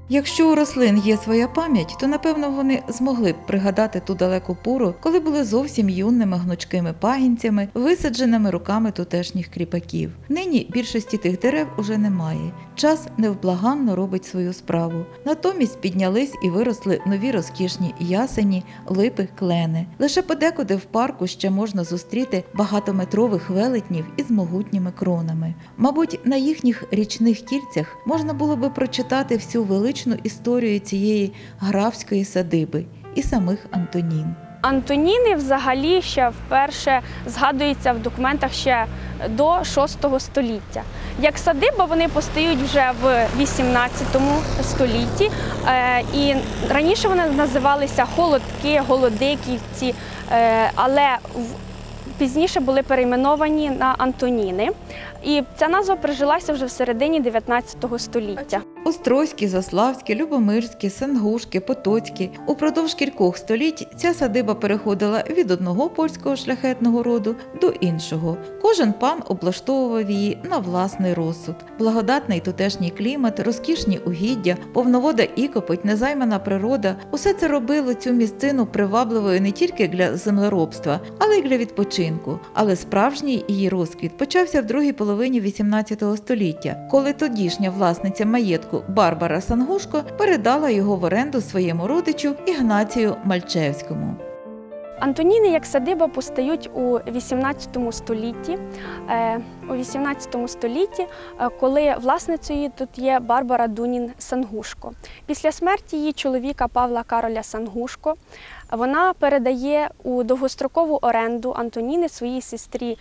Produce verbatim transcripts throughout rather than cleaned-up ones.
Якщо у рослин є своя пам'ять, то напевно вони змогли б пригадати ту далеку пору, коли були зовсім юними гнучкими пагінцями, висадженими руками тутешніх кріпаків. Нині більшості тих дерев уже немає. Час невблаганно робить свою справу. Натомість піднялись і виросли нові розкішні ясені, липи, клени. Лише подекуди в парку ще можна зустріти багатометрових велетнів із могутніми кронами. Мабуть, на їхніх річних кільцях можна було би прочитати всю величну історію цієї графської садиби і самих Антонін. Антоніни взагалі ще вперше згадуються в документах ще до шостого століття. Як садиба вони постають вже в вісімнадцятому столітті, і раніше вони називалися Холодки, Голодиківці, але пізніше були перейменовані на Антоніни. І ця назва прижилася вже в середині дев'ятнадцятого століття. Острозькі, Заславські, Любомирські, Сангушки, Потоцькі. Упродовж кількох століть ця садиба переходила від одного польського шляхетного роду до іншого. Кожен пан облаштовував її на власний розсуд. Благодатний тутешній клімат, розкішні угіддя, повновода ікопоть, незаймана природа – усе це робило цю місцину привабливою не тільки для землеробства, але й для відпочинку. Але справжній її розквіт почався в другій половині вісімнадцятого століття, коли тодішня власниця маєтку Барбара Сангушко передала його в оренду своєму родичу Ігнацію Мальчевському. Антоніни як садиба постають у вісімнадцятому столітті. У вісімнадцятому столітті, коли власницею тут є Барбара Дунін Сангушко. Після смерті її чоловіка Павла Кароля Сангушко вона передає у довгострокову оренду Антоніни своїй сестрі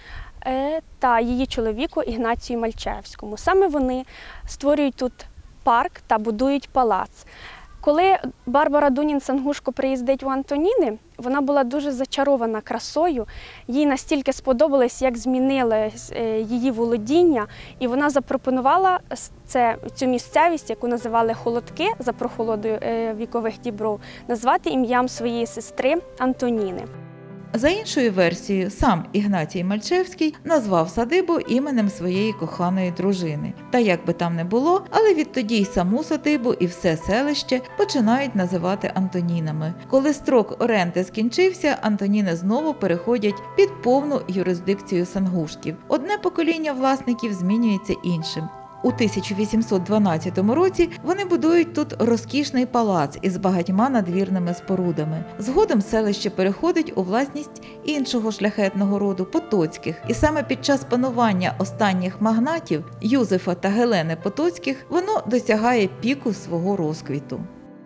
та її чоловіку Ігнацію Мальчевському. Саме вони створюють тут парк та будують палац. Коли Барбара Дунін Сангушко приїздить у Антоніни, вона була дуже зачарована красою, їй настільки сподобалось, як змінилось її володіння, і вона запропонувала це, цю місцевість, яку називали Холодки, за прохолодою вікових дібров, назвати ім'ям своєї сестри Антоніни. За іншою версією, сам Ігнатій Мальчевський назвав садибу іменем своєї коханої дружини. Та як би там не було, але відтоді й саму садибу і все селище починають називати Антонінами. Коли строк оренди скінчився, Антоніни знову переходять під повну юрисдикцію Сангушків. Одне покоління власників змінюється іншим. У тисяча вісімсот дванадцятому році вони будують тут розкішний палац із багатьма надвірними спорудами. Згодом селище переходить у власність іншого шляхетного роду – Потоцьких. І саме під час панування останніх магнатів Юзефа та Гелени Потоцьких воно досягає піку свого розквіту.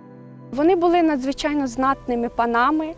Вони були надзвичайно знатними панами,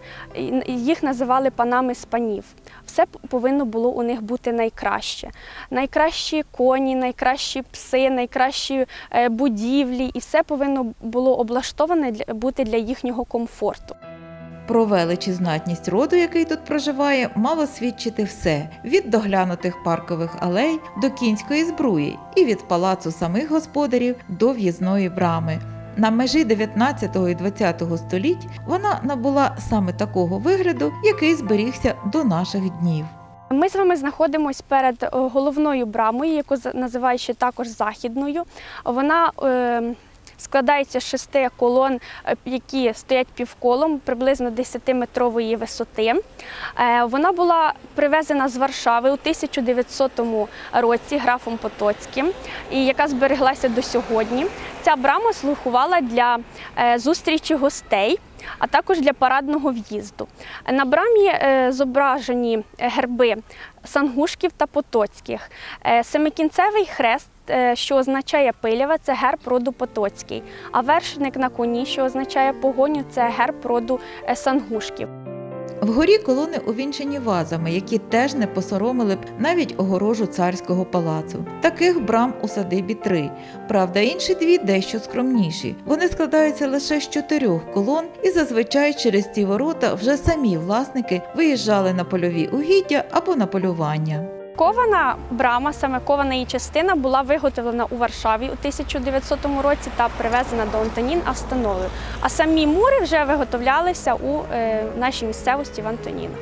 їх називали панами з панів. Все повинно було у них бути найкраще. Найкращі коні, найкращі пси, найкращі будівлі, і все повинно було облаштоване бути для їхнього комфорту. Про велич і знатність роду, який тут проживає, мало свідчити все – від доглянутих паркових алей до кінської збруї і від палацу самих господарів до в'їзної брами. На межі дев'ятнадцятого і двадцятого століть вона набула саме такого вигляду, який зберігся до наших днів. Ми з вами знаходимося перед головною брамою, яку називають ще також західною. Вона е, складається з шести колон, які стоять півколом, приблизно десятиметрової висоти. Е, вона була привезена з Варшави у тисяча дев'ятсотому році графом Потоцьким, і яка збереглася до сьогодні. Ця брама слугувала для зустрічі гостей, а також для парадного в'їзду. На брамі зображені герби Сангушків та Потоцьких. Семикінцевий хрест, що означає пилява, це герб роду Потоцький, а вершник на коні, що означає погоню, це герб роду Сангушків. Вгорі колони увінчені вазами, які теж не посоромили б навіть огорожу царського палацу. Таких брам у садибі три. Правда, інші дві дещо скромніші. Вони складаються лише з чотирьох колон, і зазвичай через ці ворота вже самі власники виїжджали на польові угіддя або на полювання. Кована брама, саме кована її частина, була виготовлена у Варшаві у тисяча дев'ятсотому році та привезена до Антонін Австановою. А самі мури вже виготовлялися у е, нашій місцевості в Антонінах. У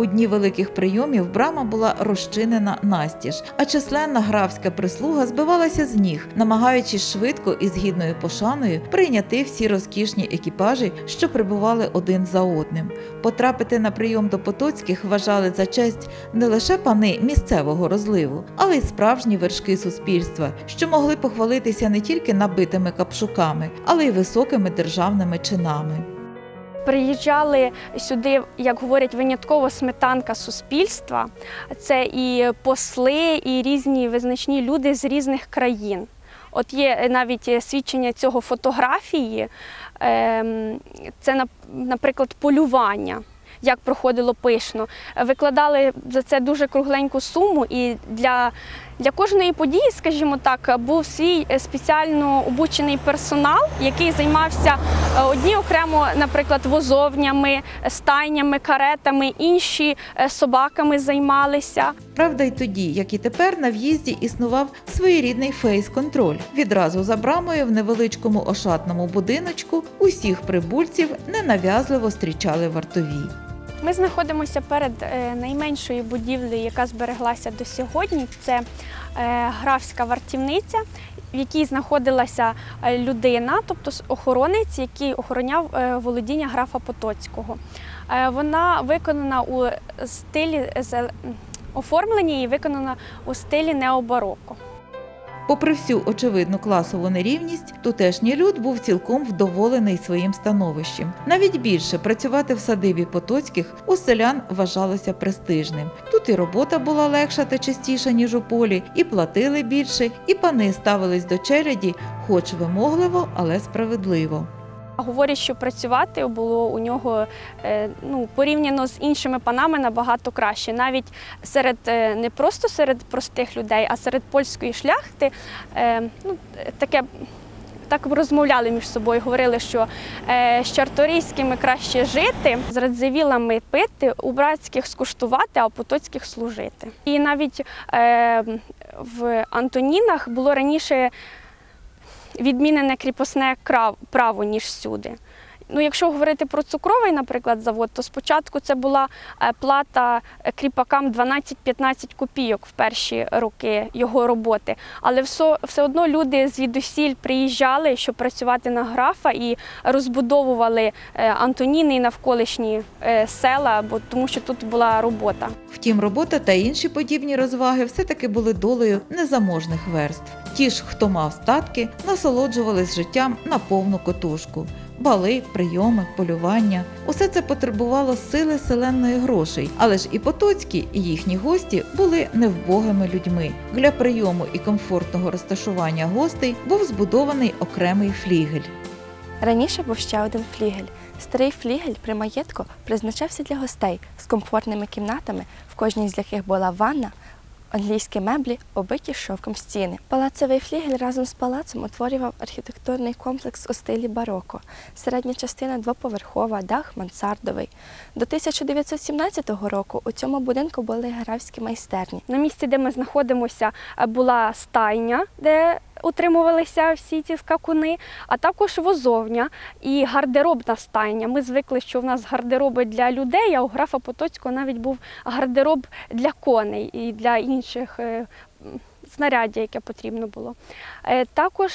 У дні великих прийомів брама була розчинена настіж, а численна графська прислуга збивалася з ніг, намагаючись швидко і з гідною пошаною прийняти всі розкішні екіпажі, що прибували один за одним. Потрапити на прийом до Потоцьких вважали за честь не лише пани місцевого розливу, але й справжні вершки суспільства, що могли похвалитися не тільки набитими капшуками, але й високими державними чинами. Приїжджали сюди, як говорять, винятково сметанка суспільства. Це і посли, і різні визначні люди з різних країн. От є навіть свідчення цього фотографії, це, наприклад, полювання, як проходило пишно. Викладали за це дуже кругленьку суму, і для, для кожної події, скажімо так, був свій спеціально обучений персонал, який займався одні окремо, наприклад, возовнями, стайнями, каретами, інші собаками займалися. Правда, й тоді, як і тепер, на в'їзді існував своєрідний фейс-контроль. Відразу за брамою в невеличкому ошатному будиночку усіх прибульців ненав'язливо зустрічали вартові. Ми знаходимося перед найменшою будівлею, яка збереглася до сьогодні. Це графська вартівниця, в якій знаходилася людина, тобто охоронець, який охороняв володіння графа Потоцького. Вона виконана у стилі, оформлення її виконана у стилі необароко. Попри всю очевидну класову нерівність, тутешній люд був цілком вдоволений своїм становищем. Навіть більше, працювати в садибі Потоцьких у селян вважалося престижним. Тут і робота була легша та частіша, ніж у полі, і платили більше, і пани ставились до челяді, хоч вимогливо, але справедливо. Говорять, що працювати було у нього, ну, порівняно з іншими панами, набагато краще. Навіть серед, не просто серед простих людей, а серед польської шляхти, ну, таке, так розмовляли між собою, говорили, що з чарторийськими краще жити, з радзивілами пити, у братських скуштувати, а у потоцьких служити. І навіть в Антонінах було раніше відмінене кріпосне право, ніж сюди. Ну, якщо говорити про цукровий, наприклад, завод, то спочатку це була плата кріпакам дванадцять-п'ятнадцять копійок в перші роки його роботи. Але все, все одно люди звідусіль приїжджали, щоб працювати на графа, і розбудовували Антоніни і навколишні села, бо, тому що тут була робота. Втім, робота та інші подібні розваги все-таки були долею незаможних верств. Ті ж, хто мав статки, насолоджувались життям на повну котушку. Бали, прийоми, полювання – усе це потребувало сили селенної грошей. Але ж і Потоцькі, і їхні гості були невбогими людьми. Для прийому і комфортного розташування гостей був збудований окремий флігель. Раніше був ще один флігель. Старий флігель при маєтку призначався для гостей з комфортними кімнатами, в кожній з яких була ванна, англійські меблі, обиті шовком стіни. Палацовий флігель разом з палацом утворював архітектурний комплекс у стилі бароко. Середня частина двоповерхова, дах мансардовий. До тисяча дев'ятсот сімнадцятого року у цьому будинку були графські майстерні. На місці, де ми знаходимося, була стайня, де утримувалися всі ці скакуни, а також возовня і гардеробна стайня. Ми звикли, що в нас гардероби для людей, а у графа Потоцького навіть був гардероб для коней і для інших знаряддя, яке потрібно було. Також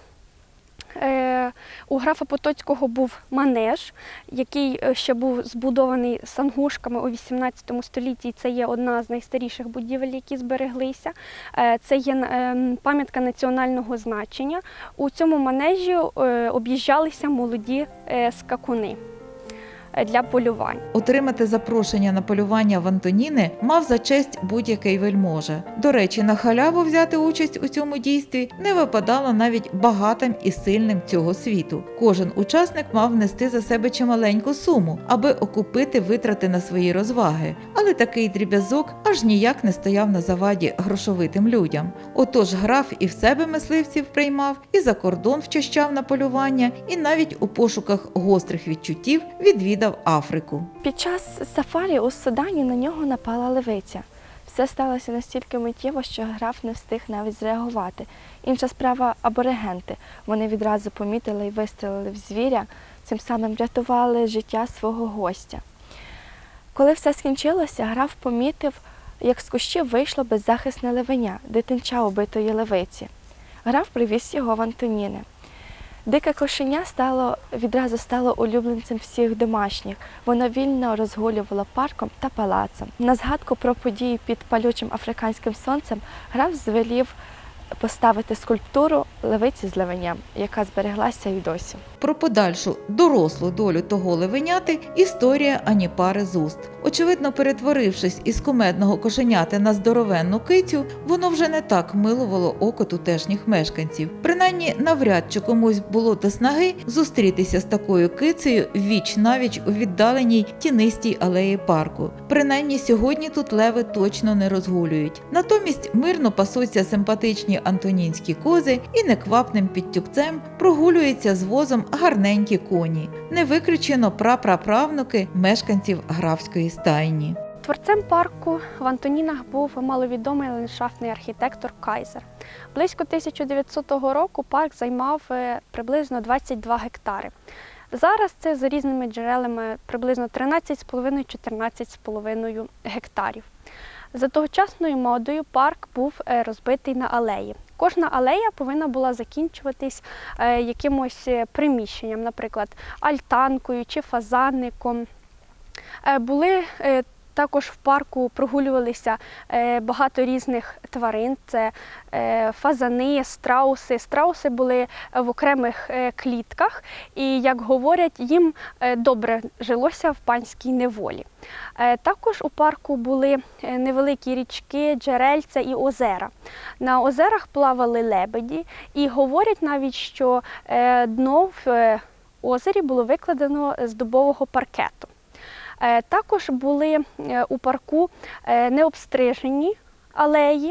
у графа Потоцького був манеж, який ще був збудований сангушками у вісімнадцятому столітті. Це є одна з найстаріших будівель, які збереглися. Це є пам'ятка національного значення. У цьому манежі об'їжджалися молоді скакуни для полювань. Отримати запрошення на полювання в Антоніни мав за честь будь-який вельможа. До речі, на халяву взяти участь у цьому дійстві не випадало навіть багатим і сильним цього світу. Кожен учасник мав внести за себе чималеньку суму, аби окупити витрати на свої розваги. Але такий дріб'язок аж ніяк не стояв на заваді грошовитим людям. Отож граф і в себе мисливців приймав, і за кордон вчащав на полювання, і навіть у пошуках гострих відчуттів відвідав Африку. Під час сафарі у Судані на нього напала левиця. Все сталося настільки миттєво, що граф не встиг навіть зреагувати. Інша справа – аборигенти. Вони відразу помітили і вистрелили в звіря, цим самим рятували життя свого гостя. Коли все скінчилося, граф помітив, як з кущів вийшло беззахисне левеня, дитинча убитої левиці. Граф привіз його в Антоніни. Дике кошеня стало, відразу стало улюбленцем всіх домашніх. Воно вільно розгулювало парком та палацом. На згадку про події під палючим африканським сонцем граф звелів поставити скульптуру левиці з левеням, яка збереглася і досі. Про подальшу дорослу долю того левеняти історія ані пари з уст. Очевидно, перетворившись із кумедного кошеняти на здоровенну кицю, воно вже не так милувало око тутешніх мешканців. Принаймні, навряд чи комусь було до снаги зустрітися з такою кицею віч-навіч у віддаленій тінистій алеї парку. Принаймні, сьогодні тут леви точно не розгулюють. Натомість мирно пасуться симпатичні антонінські кози і неквапним підтюпцем прогулюються з возом гарненькі коні. Не виключено прапраправнуки мешканців графської стайні. Творцем парку в Антонінах був маловідомий ландшафтний архітектор Кайзер. Близько тисяча дев'ятсотого року парк займав приблизно двадцять два гектари. Зараз це за різними джерелами приблизно тринадцять з половиною - чотирнадцять з половиною гектарів. За тогочасною модою парк був розбитий на алеї. Кожна алея повинна була закінчуватись якимось приміщенням, наприклад, альтанкою чи фазанником. Були також в парку прогулювалися багато різних тварин. Це фазани, страуси. Страуси були в окремих клітках і, як говорять, їм добре жилося в панській неволі. Також у парку були невеликі річки, джерельця і озера. На озерах плавали лебеді і говорять навіть, що дно в озері було викладено з дубового паркету. Також були у парку необстрижені алеї,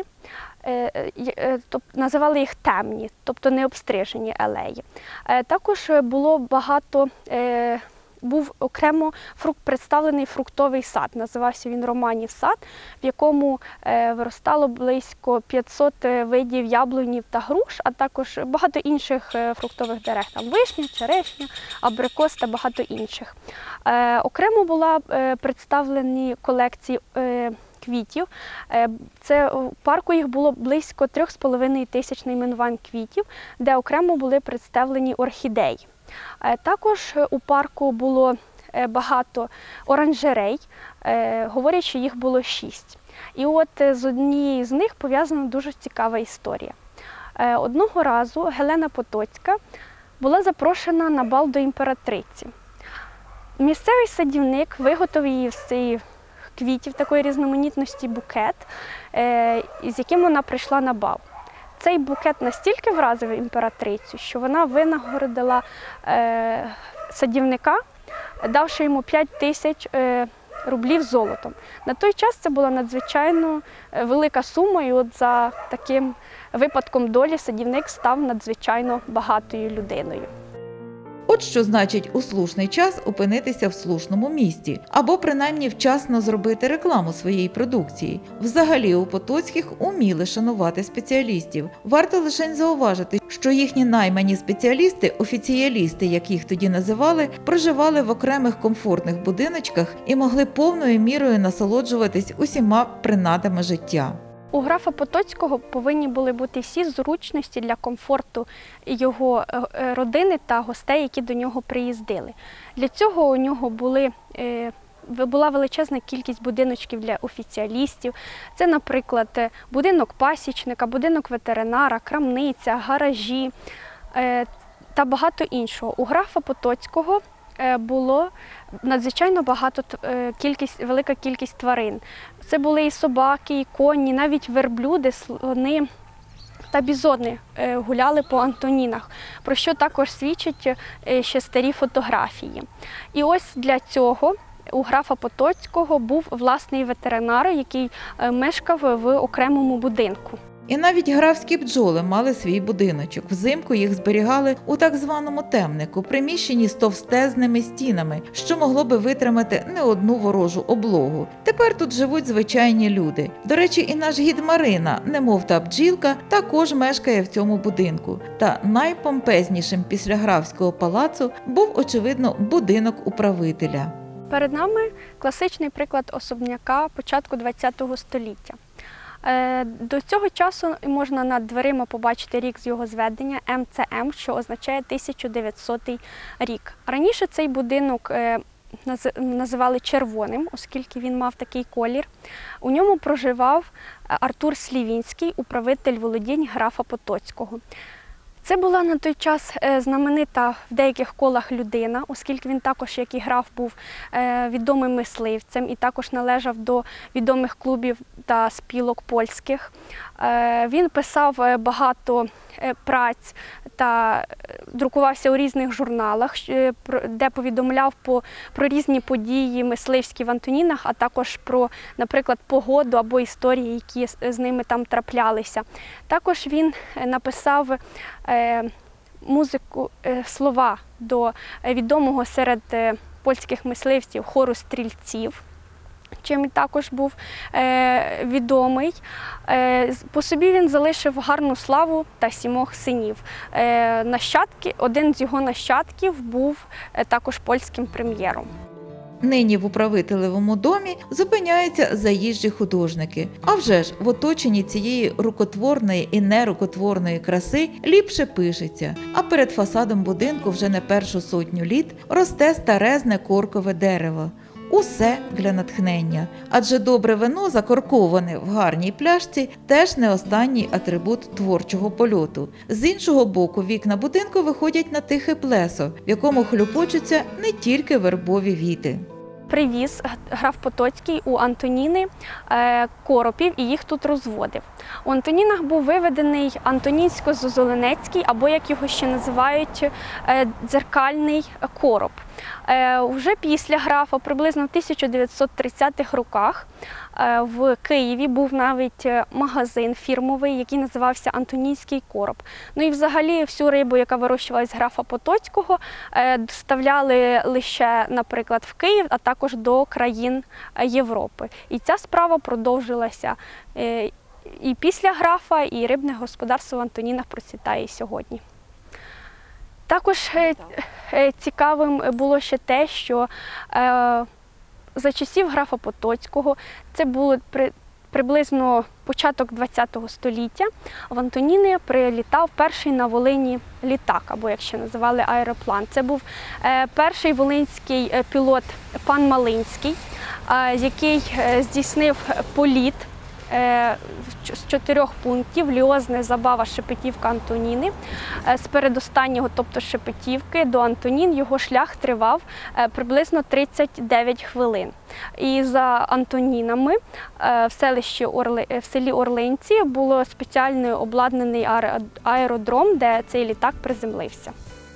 називали їх темні, тобто необстрижені алеї. Також було багато, був окремо фрукт, представлений фруктовий сад, називався він Романів сад, в якому виростало близько п'ятсот видів яблунів та груш, а також багато інших фруктових дерев, там вишня, черешня, абрикос та багато інших. Окремо була представлені колекції квітів. Це у парку їх було близько трьох з половиною тисяч найменувань квітів, де окремо були представлені орхідеї. Також у парку було багато оранжерей, говорять, що їх було шість. І от з однією з них пов'язана дуже цікава історія. Одного разу Гелена Потоцька була запрошена на бал до імператриці. Місцевий садівник виготовив її з цих квітів такої різноманітності букет, з яким вона прийшла на бал. Цей букет настільки вразив імператрицю, що вона винагородила е, садівника, давши йому п'ять тисяч е, рублів золотом. На той час це була надзвичайно велика сума, і от за таким випадком долі садівник став надзвичайно багатою людиною. От що значить у слушний час опинитися в слушному місті, або принаймні вчасно зробити рекламу своєї продукції. Взагалі у Потоцьких уміли шанувати спеціалістів. Варто лише зауважити, що їхні наймані спеціалісти, офіціалісти, як їх тоді називали, проживали в окремих комфортних будиночках і могли повною мірою насолоджуватись усіма принадами життя. У графа Потоцького повинні були бути всі зручності для комфорту його родини та гостей, які до нього приїздили. Для цього у нього були, була величезна кількість будиночків для офіціалістів. Це, наприклад, будинок пасічника, будинок ветеринара, крамниця, гаражі та багато іншого. У графа Потоцького було надзвичайно багато, кількість, велика кількість тварин. Це були і собаки, і коні, навіть верблюди, слони та бізони гуляли по Антонінах, про що також свідчать ще старі фотографії. І ось для цього у графа Потоцького був власний ветеринар, який мешкав в окремому будинку. І навіть графські бджоли мали свій будиночок. Взимку їх зберігали у так званому темнику, приміщенні з товстезними стінами, що могло би витримати не одну ворожу облогу. Тепер тут живуть звичайні люди. До речі, і наш гід Марина, немов та бджілка, також мешкає в цьому будинку. Та найпомпезнішим після графського палацу був, очевидно, будинок управителя. Перед нами класичний приклад особняка початку ХХ століття. До цього часу можна над дверима побачити рік з його зведення Ем Це Ем, що означає тисяча дев'ятсотий рік. Раніше цей будинок називали червоним, оскільки він мав такий колір. У ньому проживав Артур Слівінський, управитель володінь графа Потоцького. Це була на той час знаменита в деяких колах людина, оскільки він також, як і граф, був відомим мисливцем і також належав до відомих клубів та спілок польських. Він писав багато праць та друкувався у різних журналах, де повідомляв про різні події мисливські в Антонінах, а також про, наприклад, погоду або історії, які з ними там траплялися. Також він написав музику, слова до відомого серед польських мисливців хору стрільців, чим також був е, відомий. Е, по собі він залишив гарну славу та сімох синів. Е, нащадки, один з його нащадків був е, також польським прем'єром. Нині в управителевому домі зупиняються заїжджі художники. А вже ж в оточенні цієї рукотворної і нерукотворної краси ліпше пишеться. А перед фасадом будинку вже не першу сотню літ росте старезне коркове дерево. Усе для натхнення, адже добре вино, закорковане в гарній пляшці, теж не останній атрибут творчого польоту. З іншого боку, вікна будинку виходять на тихе плесо, в якому хлюпочуться не тільки вербові віти. Привіз граф Потоцький у Антоніни коропів і їх тут розводив. У Антонінах був виведений антонінсько-зозоленецький, або, як його ще називають, дзеркальний короб. Вже після графа, приблизно в тисяча дев'ятсот тридцятих роках, в Києві був навіть магазин фірмовий, який називався Антонінський короб. Ну і взагалі всю рибу, яка вирощувалась з графа Потоцького, доставляли лише, наприклад, в Київ, а також до країн Європи. І ця справа продовжилася і після графа, і рибне господарство в Антонінах процвітає і сьогодні. Також цікавим було ще те, що за часів графа Потоцького, це було при, приблизно початок ХХ століття, в Антоніни прилітав перший на Волині літак, або як ще називали аероплан. Це був е, перший волинський пілот пан Малинський, е, який здійснив політ е, з чотирьох пунктів: Ліозне, Забава, Шепетівка, Антоніни. З передостаннього, тобто Шепетівки, до Антонін його шлях тривав приблизно тридцять дев'ять хвилин. І за Антонінами в селищі Орли... в селі Орлинці було спеціально обладнаний аеродром, де цей літак приземлився.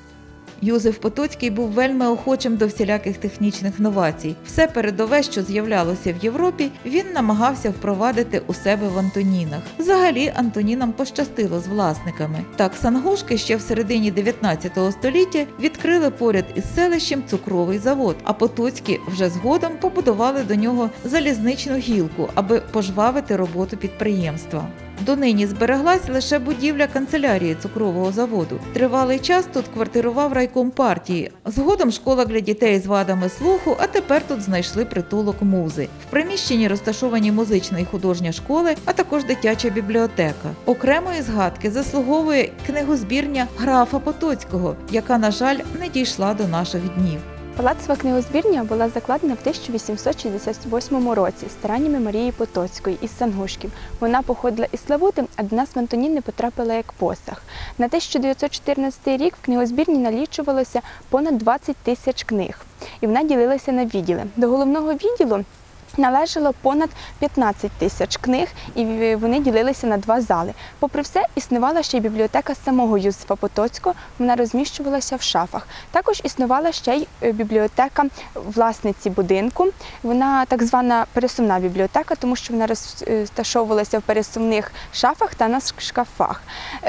Йозеф Потоцький був вельми охочим до всіляких технічних новацій. Все передове, що з'являлося в Європі, він намагався впровадити у себе в Антонінах. Взагалі, Антонінам пощастило з власниками. Так, Сангушки ще в середині дев'ятнадцятого століття відкрили поряд із селищем цукровий завод, а Потоцькі вже згодом побудували до нього залізничну гілку, аби пожвавити роботу підприємства. Донині збереглась лише будівля канцелярії цукрового заводу. Тривалий час тут квартирував райком партії. Згодом школа для дітей з вадами слуху, а тепер тут знайшли притулок музи. В приміщенні розташовані музична і художня школи, а також дитяча бібліотека. Окремої згадки заслуговує книгозбірня графа Потоцького, яка, на жаль, не дійшла до наших днів. Палацова книгозбірня була закладена в тисяча вісімсот шістдесят восьмому році стараннями Марії Потоцької із Сангушків. Вона походила із Славути, а до нас в Антоніни потрапила як посаг. На тисяча дев'ятсот чотирнадцятий рік в книгозбірні налічувалося понад двадцять тисяч книг, і вона ділилася на відділи. До головного відділу належало понад п'ятнадцять тисяч книг, і вони ділилися на два зали. Попри все, існувала ще й бібліотека самого Йозефа Потоцького, вона розміщувалася в шафах. Також існувала ще й бібліотека власниці будинку, вона так звана пересувна бібліотека, тому що вона розташовувалася в пересувних шафах та на шкафах.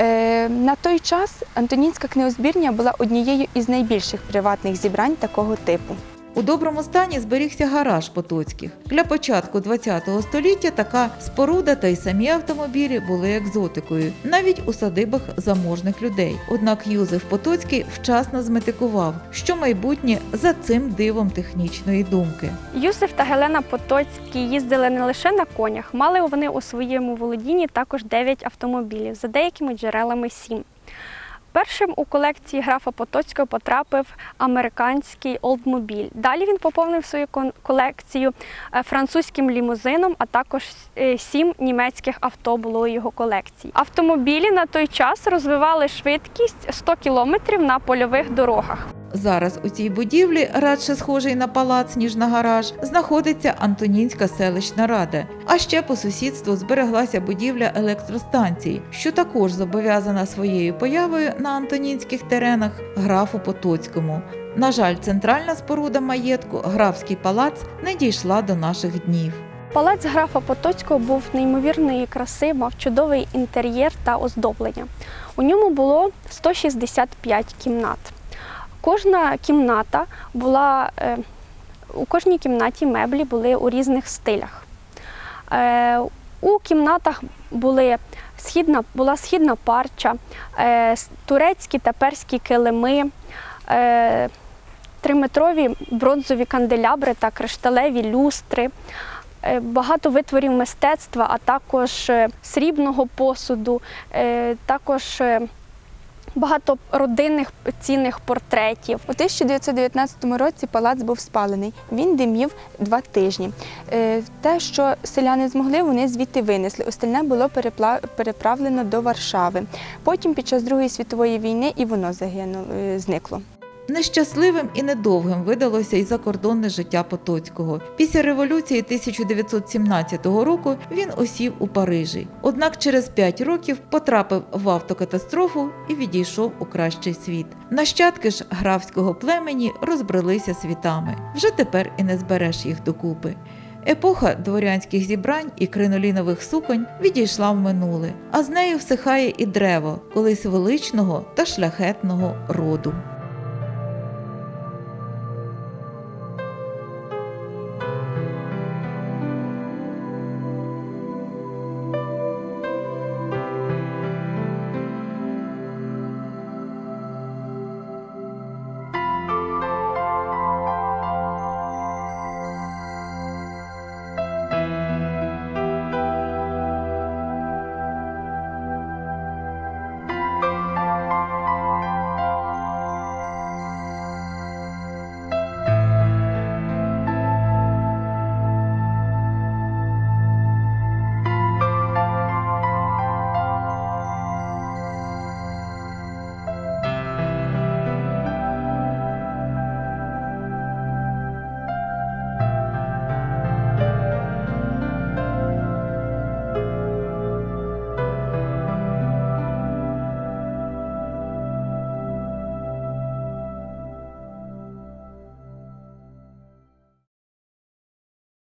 На той час Антонінська книгозбірня була однією із найбільших приватних зібрань такого типу. У доброму стані зберігся гараж Потоцьких. Для початку ХХ століття така споруда та й самі автомобілі були екзотикою, навіть у садибах заможних людей. Однак Юзеф Потоцький вчасно зметикував, що майбутнє за цим дивом технічної думки. Юзеф та Гелена Потоцькі їздили не лише на конях, мали вони у своєму володінні також дев'ять автомобілів, за деякими джерелами сім. Першим у колекції графа Потоцького потрапив американський Олдмобіль. Далі він поповнив свою колекцію французьким лімузином, а також сім німецьких авто було у його колекції. Автомобілі на той час розвивали швидкість сто кілометрів на польових дорогах. Зараз у цій будівлі, радше схожий на палац, ніж на гараж, знаходиться Антонінська селищна рада. А ще по сусідству збереглася будівля електростанції, що також зобов'язана своєю появою на антонінських теренах графу Потоцькому. На жаль, центральна споруда маєтку, графський палац, не дійшла до наших днів. Палац графа Потоцького був неймовірної краси, мав чудовий інтер'єр та оздоблення. У ньому було сто шістдесят п'ять кімнат. Кожна кімната була, у кожній кімнаті меблі були у різних стилях. У кімнатах були східна, була східна парча, турецькі та перські килими, триметрові бронзові канделябри та кришталеві люстри, багато витворів мистецтва, а також срібного посуду, також багато родинних цінних портретів. У тисяча дев'ятсот дев'ятнадцятому році палац був спалений. Він димів два тижні. Те, що селяни змогли, вони звідти винесли. Остальне було переправлено до Варшави. Потім під час Другої світової війни і воно загинуло, зникло. Нещасливим і недовгим видалося й закордонне життя Потоцького. Після революції тисяча дев'ятсот сімнадцятого року він осів у Парижі. Однак через п'ять років потрапив в автокатастрофу і відійшов у кращий світ. Нащадки ж графського племені розбрелися світами. Вже тепер і не збереш їх докупи. Епоха дворянських зібрань і кринолінових суконь відійшла в минуле, а з нею всихає і древо колись величного та шляхетного роду.